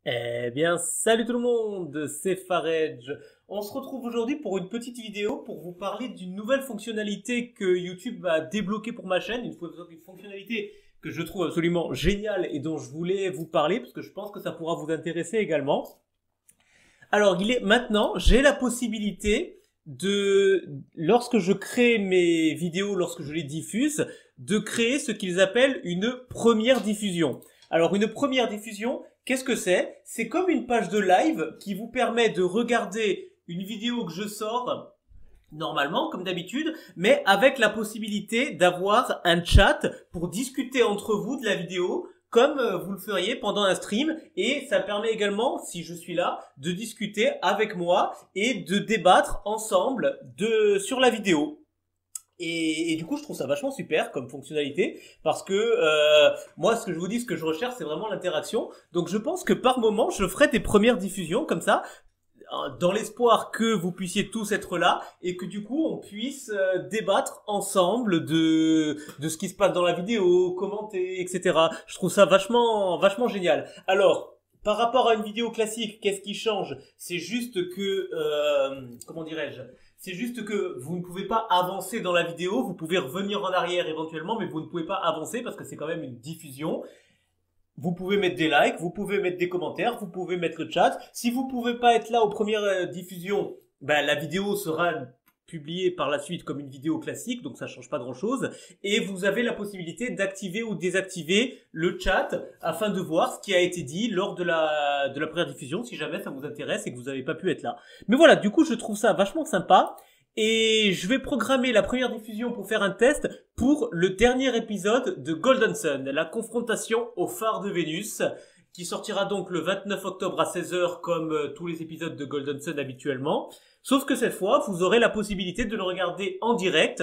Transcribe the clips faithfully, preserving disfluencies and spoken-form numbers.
Eh bien, salut tout le monde, c'est Faredj. On se retrouve aujourd'hui pour une petite vidéo pour vous parler d'une nouvelle fonctionnalité que YouTube va débloquer pour ma chaîne, une une fonctionnalité que je trouve absolument géniale et dont je voulais vous parler parce que je pense que ça pourra vous intéresser également. Alors, il est maintenant, j'ai la possibilité de, lorsque je crée mes vidéos, lorsque je les diffuse, de créer ce qu'ils appellent une première diffusion. Alors, une première diffusion, qu'est-ce que c'est? C'est comme une page de live qui vous permet de regarder une vidéo que je sors normalement, comme d'habitude, mais avec la possibilité d'avoir un chat pour discuter entre vous de la vidéo, comme vous le feriez pendant un stream, et ça permet également, si je suis là, de discuter avec moi et de débattre ensemble de sur la vidéo. Et, et du coup, je trouve ça vachement super comme fonctionnalité parce que euh, moi, ce que je vous dis, ce que je recherche, c'est vraiment l'interaction. Donc, je pense que par moment, je ferai des premières diffusions comme ça, dans l'espoir que vous puissiez tous être là et que du coup, on puisse euh, débattre ensemble de de ce qui se passe dans la vidéo, commenter, et cetera. Je trouve ça vachement vachement génial. Alors, par rapport à une vidéo classique, qu'est-ce qui change? C'est juste que euh, comment dirais-je? C'est juste que vous ne pouvez pas avancer dans la vidéo, vous pouvez revenir en arrière éventuellement, mais vous ne pouvez pas avancer parce que c'est quand même une diffusion. Vous pouvez mettre des likes, vous pouvez mettre des commentaires, vous pouvez mettre le chat. Si vous pouvez pas être là aux premières diffusions, ben la vidéo sera publiée par la suite comme une vidéo classique, donc ça change pas grand-chose. Et vous avez la possibilité d'activer ou désactiver le chat afin de voir ce qui a été dit lors de la de la première diffusion, si jamais ça vous intéresse et que vous n'avez pas pu être là. Mais voilà, du coup, je trouve ça vachement sympa. Et je vais programmer la première diffusion pour faire un test pour le dernier épisode de Golden Sun, la confrontation au phare de Vénus, qui sortira donc le vingt-neuf octobre à seize heures comme tous les épisodes de Golden Sun habituellement. Sauf que cette fois, vous aurez la possibilité de le regarder en direct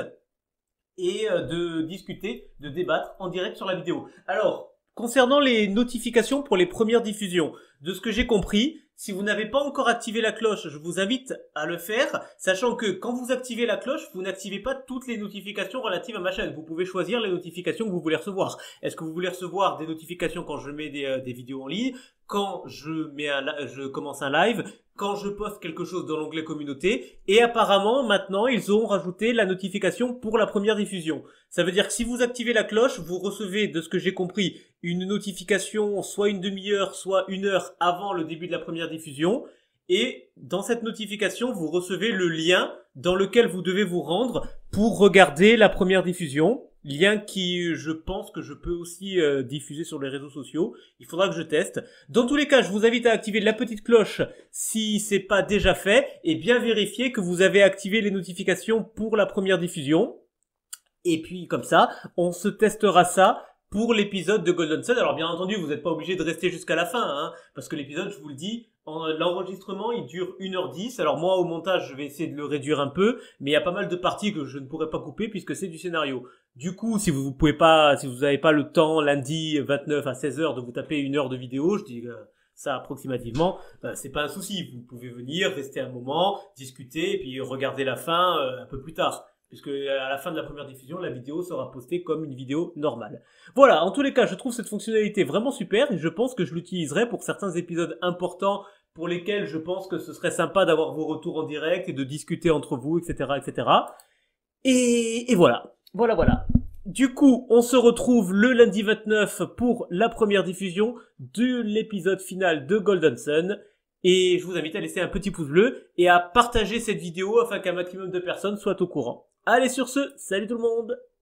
et de discuter, de débattre en direct sur la vidéo. Alors, concernant les notifications pour les premières diffusions, de ce que j'ai compris, si vous n'avez pas encore activé la cloche, je vous invite à le faire, sachant que quand vous activez la cloche, vous n'activez pas toutes les notifications relatives à ma chaîne. Vous pouvez choisir les notifications que vous voulez recevoir. Est-ce que vous voulez recevoir des notifications quand je mets des, euh, des vidéos en ligne, quand je mets un, je commence un live, quand je poste quelque chose dans l'onglet communauté, et apparemment maintenant ils ont rajouté la notification pour la première diffusion. Ça veut dire que si vous activez la cloche, vous recevez, de ce que j'ai compris, une notification soit une demi-heure, soit une heure avant le début de la première diffusion, et dans cette notification, vous recevez le lien dans lequel vous devez vous rendre pour regarder la première diffusion. Lien qui, je pense que je peux aussi euh, diffuser sur les réseaux sociaux. Il faudra que je teste. Dans tous les cas, je vous invite à activer la petite cloche si c'est pas déjà fait et bien vérifier que vous avez activé les notifications pour la première diffusion. Et puis comme ça, on se testera ça pour l'épisode de Golden Sun. Alors bien entendu, vous n'êtes pas obligé de rester jusqu'à la fin, hein, parce que l'épisode, je vous le dis, l'enregistrement il dure une heure dix. Alors moi au montage je vais essayer de le réduire un peu, mais il y a pas mal de parties que je ne pourrai pas couper puisque c'est du scénario. Du coup, si vous pouvez pas, si vous n'avez pas le temps lundi vingt-neuf à seize heures de vous taper une heure de vidéo, je dis euh, ça approximativement, euh, c'est pas un souci. Vous pouvez venir, rester un moment, discuter et puis regarder la fin euh, un peu plus tard. Puisque à la fin de la première diffusion, la vidéo sera postée comme une vidéo normale. Voilà, en tous les cas, je trouve cette fonctionnalité vraiment super et je pense que je l'utiliserai pour certains épisodes importants pour lesquels je pense que ce serait sympa d'avoir vos retours en direct et de discuter entre vous, et cetera, et cetera. Et, et voilà, voilà, voilà. Du coup, on se retrouve le lundi vingt-neuf pour la première diffusion de l'épisode final de Golden Sun. Et je vous invite à laisser un petit pouce bleu et à partager cette vidéo afin qu'un maximum de personnes soient au courant. Allez, sur ce, salut tout le monde!